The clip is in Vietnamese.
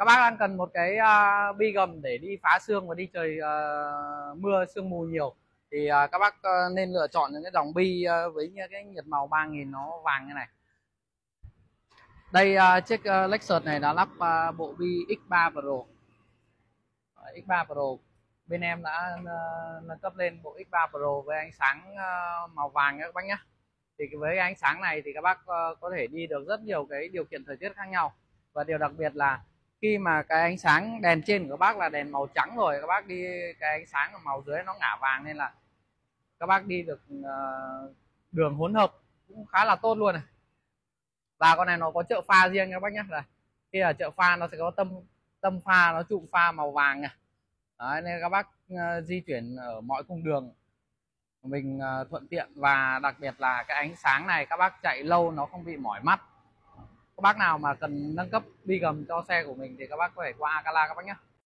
Các bác đang cần một cái bi gầm để đi phá sương và đi trời mưa sương mù nhiều thì các bác nên lựa chọn những cái dòng bi với những cái nhiệt màu 3000 nó vàng như này. Đây chiếc Lexus này đã lắp bộ bi X3 Pro. X3 Pro bên em đã nâng cấp lên bộ X3 Pro với ánh sáng màu vàng các bác nhé. Thì với ánh sáng này thì các bác có thể đi được rất nhiều cái điều kiện thời tiết khác nhau, và điều đặc biệt là khi mà cái ánh sáng đèn trên của các bác là đèn màu trắng rồi, các bác đi cái ánh sáng ở màu dưới nó ngả vàng, nên là các bác đi được đường hỗn hợp cũng khá là tốt luôn này. Và con này nó có trợ pha riêng các bác nhé. Là khi ở trợ pha nó sẽ có tâm pha, nó trụ pha màu vàng này. Đấy, nên các bác di chuyển ở mọi cung đường mình thuận tiện, và đặc biệt là cái ánh sáng này các bác chạy lâu nó không bị mỏi mắt. Các bác nào mà cần nâng cấp bi gầm cho xe của mình thì các bác có thể qua Akala các bác nhé.